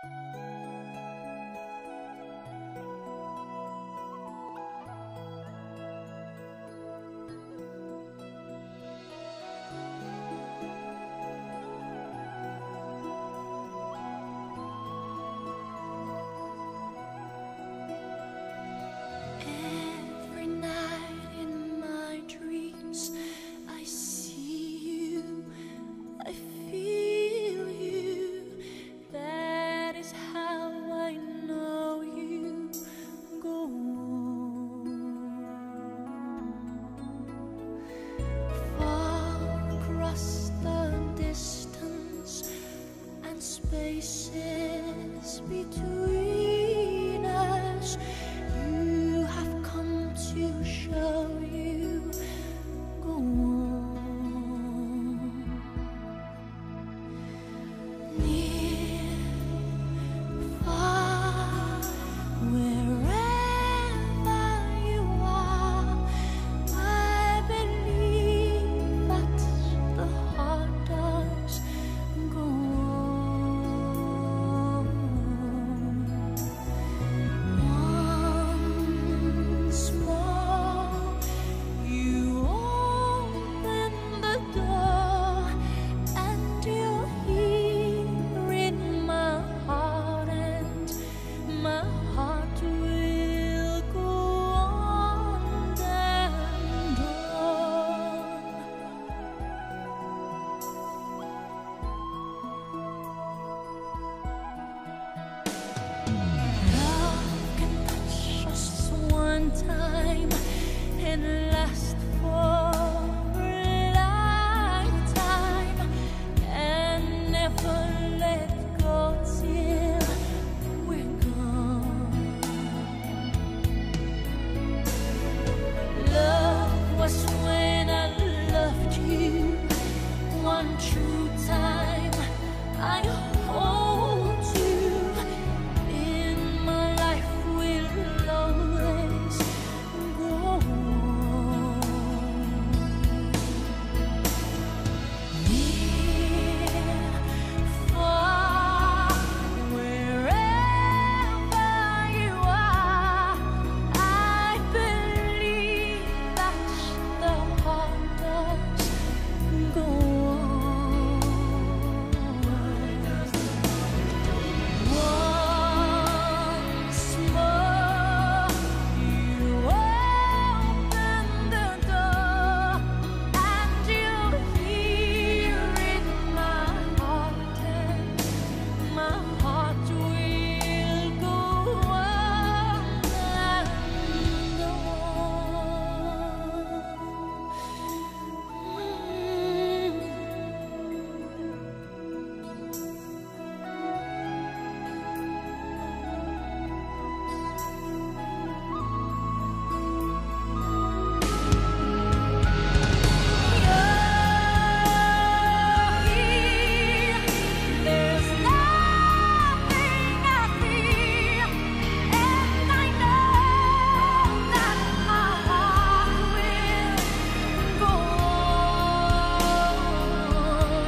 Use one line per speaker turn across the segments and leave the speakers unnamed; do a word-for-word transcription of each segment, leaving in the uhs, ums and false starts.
Spaces between us, you have come to show you go on. Near, far, wherever you are, I believe that the heart does go on. Once more, you open the door, and you're here in my heart, and my heart will go on and on. Love can touch us one time and last for a lifetime, and never let go till we're gone. Love was when I loved you one true time. I hold you in my life, will always go on. Near, far, wherever you are, I believe that the heart does go on. Once more, you open the door, and you're here in my heart, and my heart will go on and there's nothing I fear, and I know that my heart will go on.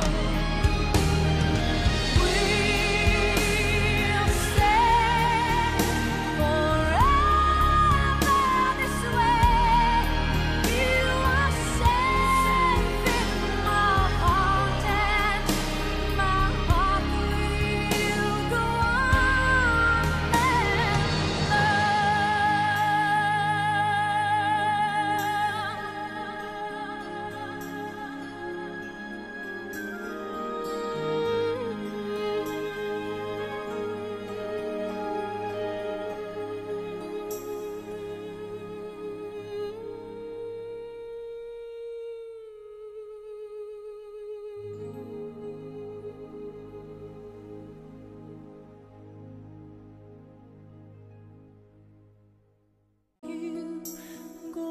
We'll stay forever this way. You are safe in my heart, and my heart will go on you go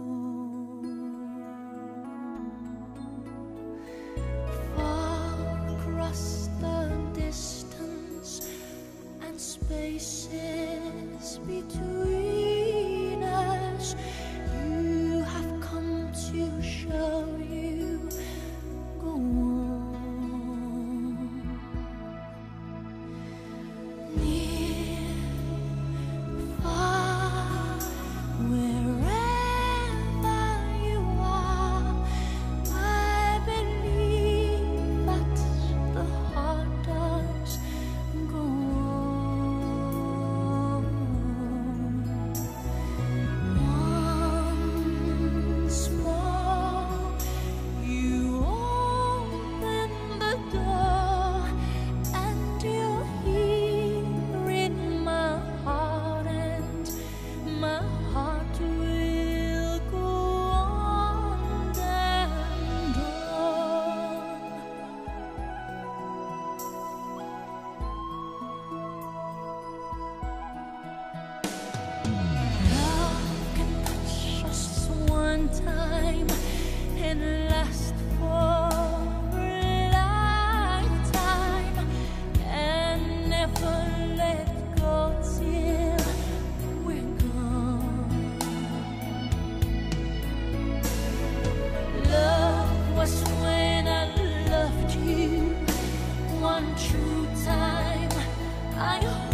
on. Far across the distance and spaces between us, you have come to show you go on. can last for a lifetime and never let go till we're gone. Love was when I loved you one true time. I